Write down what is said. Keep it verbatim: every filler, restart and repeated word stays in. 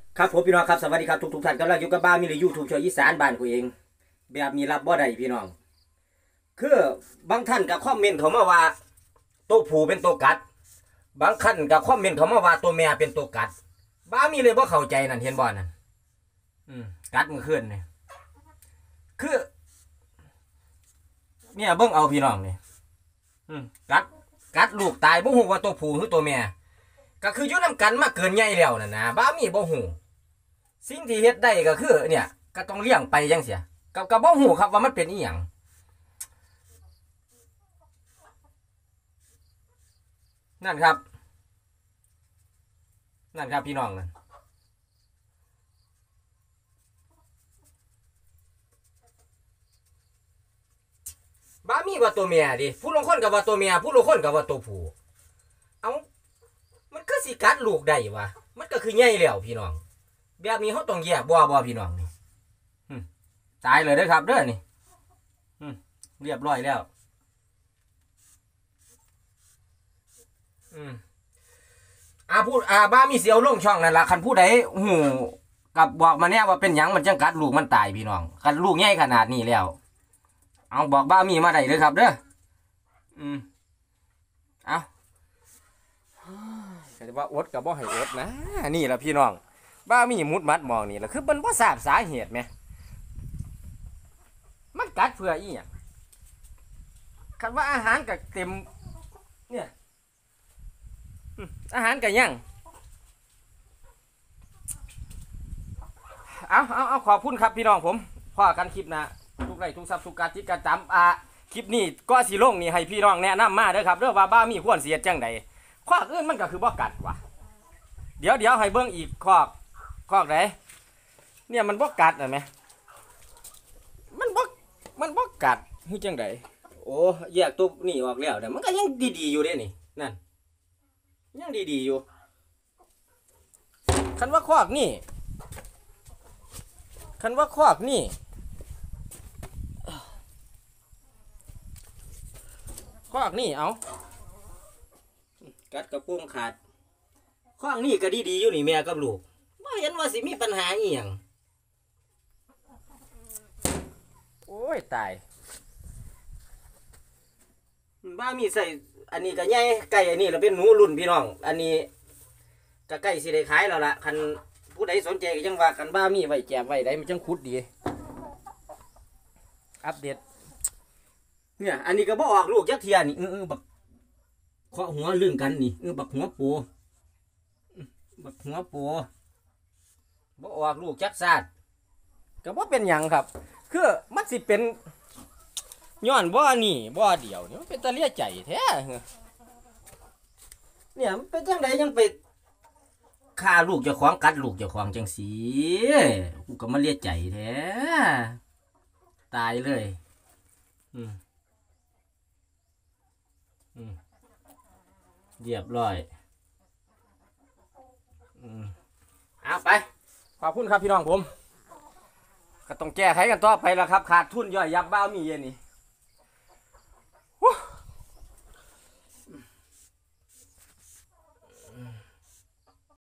ครับผมพี่น้องครับสวัสดีครับทุกทุกท่านกำลังอยู่กับบ้านมีหรือยูทูบช่วยอีสานบ้านกูเองแบบมีรับบ่ได้พี่น้องคือบางท่านกับคอมเมนต์เขามาว่าตัวผู้เป็นตัวกัดบางท่านกับคอมเมนต์เขามาว่าตัวแม่เป็นตัวกัดบ้ามีเลยว่าเข้าใจนั่นเห็นบ่นั่นอืมกัดมือขึ้นเนี่ยคือเนี่ยเบิ่งเอาพี่น้องเนี่ยอืมกัดกัดลูกตายบ่ฮู้ว่าตัวผู้หรือตัวแม่ก็คืออยู่นำกันมาเกินใหญ่แล้วนั่นนะบ้ามีบ่ฮู้สิ่งที่เฮ็ดได้ก็คือเนี่ยก็ต้องเลี้ยงไปจังเสียกับกับบ่ฮู้ครับว่ามันเป็นอีหยังนั่นครับนั่นครับพี่น้องนั่นบ้ามีว่าตัวเมียดิผู้ลงคนกับว่าตัวเมียผู้ลงคนกับว่าตัวผู้เอามันก็สิกัดลูกได้วะมันก็คือใหญ่แล้วพี่น้องแบบนี้เขาต้องแยกบ่บ่พี่น้องนี่ตายเลยเด้อครับเด้อนี่เรียบร้อยแล้วอืมอ่าพูดอ่าบ้ามีเสียวลงช่องนั่นละคันผู้ใดหูกับบอกมาเนี่ยว่าเป็นหยังมันจังกัดลูกมันตายพี่น้องกัดลูกใหญ่ขนาดนี้แล้วเอาบอกบ้ามีมาได้เลยครับเด้ออืมเอาแต่ว่าอดกับบ่ให้อดนะนี่แหละพี่น้องบ้ามีมุดมัดมองนี่แหละคือมันว่าทราบสาเหตุไหมมันกัดเพื่ออีหยังคันว่าอาหารกับเต็มเนี่ยอาหารกับยังเอาเอาเอาขอบคุณครับพี่น้องผมพ่อกันคลิปนะทุกไร่ทุกทรัพย์ทุกการจิตการจำอ่าคลิปนี้ก็สีลงนี่ให้พี่น้องแนะนำมาเด้อครับเรื่องว่าบ้ามีควรเสียจังใดข้ออื่นมันก็คือบ่กัดว่ะเดี๋ยวเดี๋ยวให้เบิ้งอีกข้อข้อไหนเนี่ยมันบ่กัดเห็นไหมมันบ่มันบ่กัดหูจังใดโอ้แยกตัวนี่ออกแล้วแต่มันก็ยังดีๆอยู่เด้นี่นั่นยังดีๆอยู่คันว่าคอกนี่คันว่าคอกนี่คอกนี่เอากัดกระปุ้งขาดคอกนี่ก็ดีๆอยู่นี่แม่กับลูกไม่เห็นว่าสิมีปัญหาอีหยังโอ้ยตายบ้ามีใส่อันนี้ก็ใหญ่ไก่อันนี้เราเป็นหนูรุ่นพี่น้องอันนี้ก็ใกล้สิได้ขายแล้วล่ะคันผู้ใดสนใจก็จังว่ากันบ้ามีไว้แจกไว้ได้มันจังคุดดีอัปเดตเนี่ยอันนี้ก็บ่ออกลูกยักเทียนี่เออบักเคาะหัวลื่นกันนี่เออบักหัวปูบักหัวปูบ่ออกลูกจักซาดก็บ่เป็นหยังครับคือมันสิเป็นย้อนบ่นี่บ่เดียวนี่มันเป็นตะเลียใจแท้เนี่ยมันเป็นจังไดยังไปฆ่าลูกเจ้าของกัดลูกเจ้าของจังสีกูก็มาเลียใจแท้ตายเลยอืมอืมเรียบร้อยอืมเอาไปขอบคุณครับพี่น้องผมก็ต้องแก้ไขกันต่อไปแล้วครับขาดทุนย่อยยับบ้ามีเย็นนี่